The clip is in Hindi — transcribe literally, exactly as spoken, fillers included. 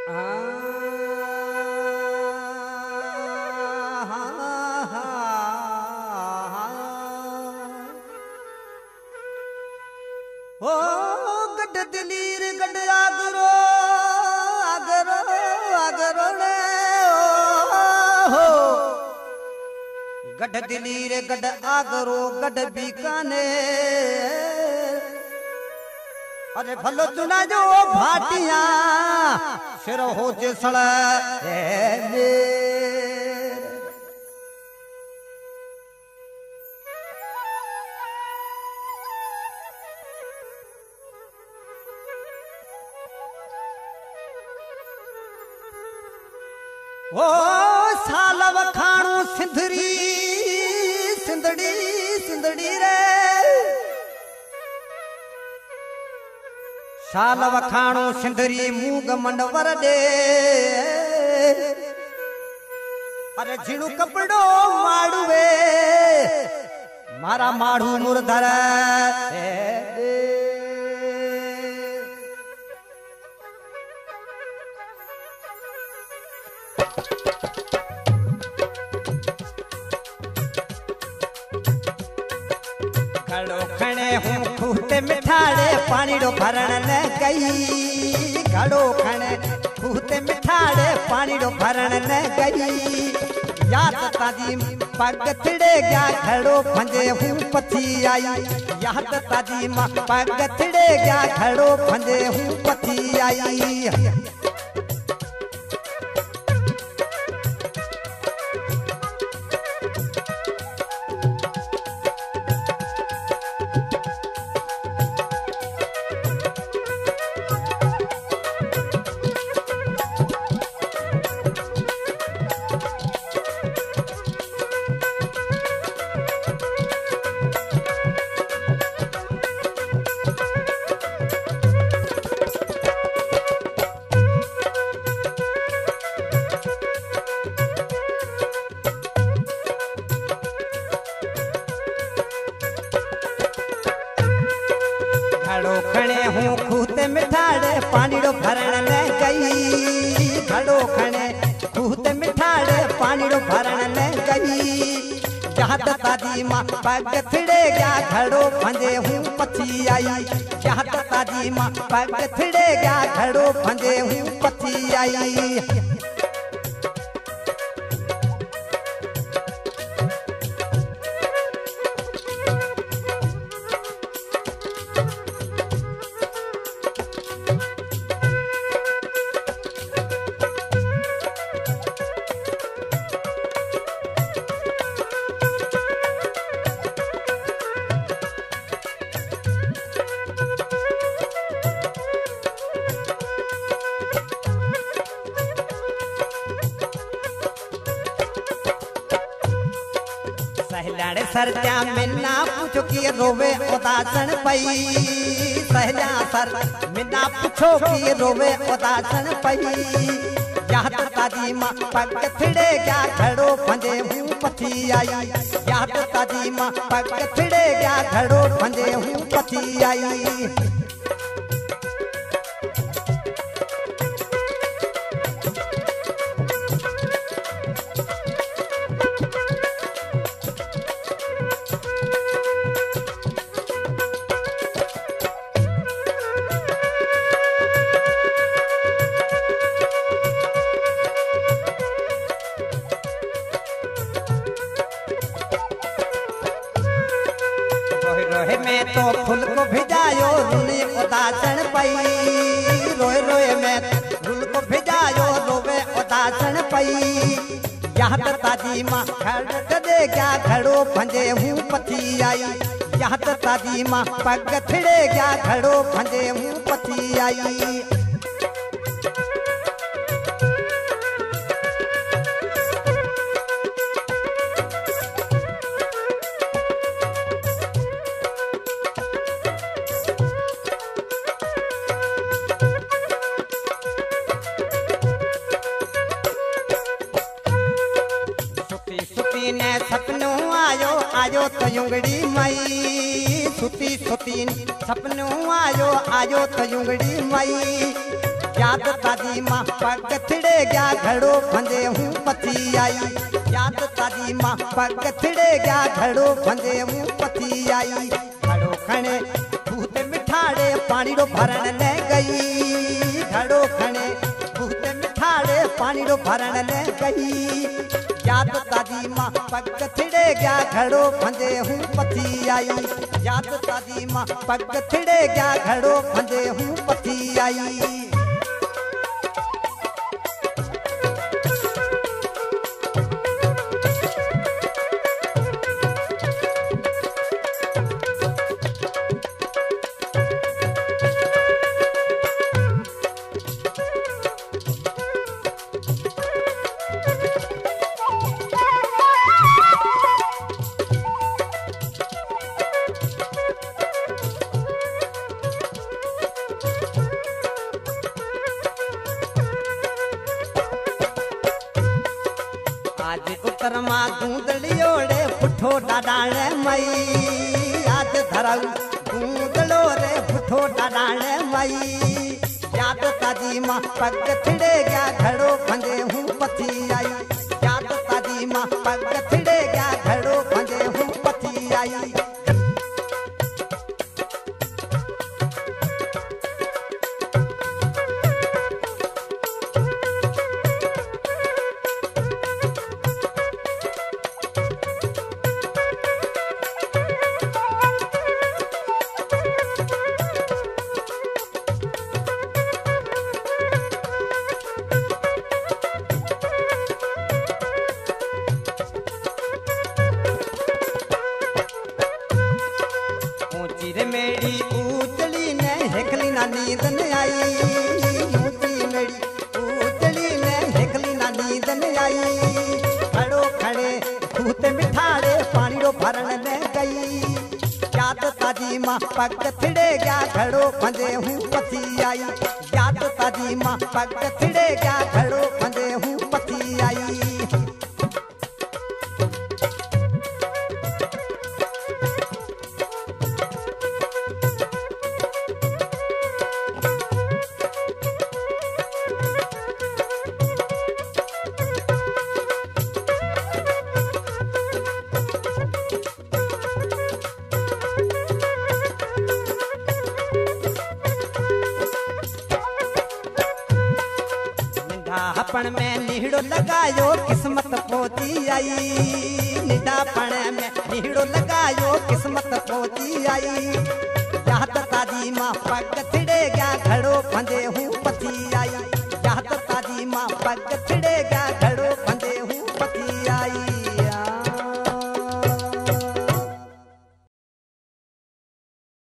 ओ गड दिलीर गड आगरो आगरो आगरो ने ओ गड दिलीर गड आगरो गड बीकाने अरे भलो चुना जो भाटिया सिर हो जिसड़ ओ साल वखाणू सिंधरी सिंधड़ी सिंधड़ी रे साल वखाणू सिंधरी मूग मंडवर दे अरे झीणू कपड़ो माड़ुवे मारा माड़ू मुरधर घड़ो खणे हूँ खूते मिठाड़े पानी डो भरण न गई घड़ो खणे खूते मिठाड़े पानी डो भरण न गई याद ताजी पग थिड़े गया घड़ो फंजे हूँ पथी आई याद ताजी माँ पग थिड़े गया घड़ो फंजे हूँ पथी आई घड़ो खणे हूँ खूते मिठाड़े पानी डो भरण न गई घड़ो खणे खूते मिठाड़े पानी डो भरण न गई याद ताजी माँ पग थिड़े गया घड़ो फंजे हूँ पथी आई याद ताजी माँ पग थिड़े गया घड़ो फंजे हूँ पथी आई सहलाड़े सरजा मिन्ना पूछो कि रोवे उदासन पई सहला सर मिन्ना पूछो कि रोवे उदासन पई याद ताजी माँ पग थिड़े गया घड़ो फंजे हूँ पथी आई याद ताजी माँ पग थिड़े गया घड़ो फंजे हूँ पथी आई रोहे में तो फूल को भिजायो रुनी उदासन पई रोए रोए में फूल को भिजायो रोवे उदासन पई याद ताजी माँ घड़ दे गया घड़ो फंजे हूँ पथी आई याद ताजी माँ पग थिड़े गया घड़ो फंजे हूँ पथी आई ने सपनों आयो आयो तो युंगड़ी मई सुती सुती सपनों आयो आयो तो युंगड़ी मई याद ताजी माँ पग थिड़े गया घड़ो फंदे हूँ पति आई। याद ताजी माँ पग थिड़े गया घड़ो फंदे हूँ पति आई। घड़ो खणे भूत मिठाड़े पानी रो भरण ले गई। घड़ो खणे भूत मिठाड़े पानी रो भरण ले गई। याद ताजी माँ पग थिड़े गया घड़ो फंदे हूँ पति आई। याद ताजी माँ पग थिड़े गया घड़ो फंदे हूँ पति आई। आज उतर माँ दूधड़ियोड़े पुठो डाडाणे मई। आज धराऊ दूधड़ो रे पुठो डाडाणे मई। याद ताजी माँ पग थिड़े गया घड़ो फंदे हूँ पति आई। याद ताजी माँ पग थिड़े गया घड़ो फंदे हूँ पति आई। ऊंची मेरी उतली ने हेखली ना नींद न आई। ऊंची मेरी उतली ने हेखली ना नींद न आई। घड़ो खड़े भूत मिठाड़े पानी रो भरण ले गई। याद ताजी माँ पग थिड़े गया घड़ो फंदे हूँ पति आई। याद ताजी माँ पग थिड़े गया घड़ो फंदे हूँ पति आई। निडापण में नीड़ो लगायो किस्मत पोती आई। निडापण में नीड़ो लगायो किस्मत पोती आई। याद ताजी माँ पग थिड़े गया घड़ो फंदे हूँ पति आई। याद ताजी माँ पग थिड़े